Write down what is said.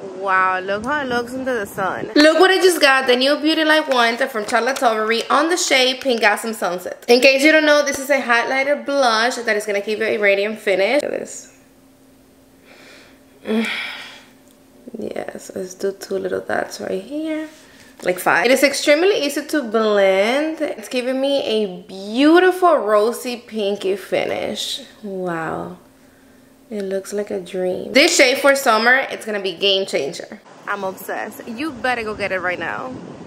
Wow, look how it looks under the sun. Look what I just got, the new Beauty Light Wand from Tilbury on the shade Pinkgasm Sunset. In case you don't know, this is a highlighter blush that is going to give you a radiant finish. Look at this. Yes, let's do 2 little dots right here. Like 5. It is extremely easy to blend. It's giving me a beautiful rosy pinky finish. Wow. It looks like a dream. This shade for summer, it's gonna be game changer. I'm obsessed. You better go get it right now.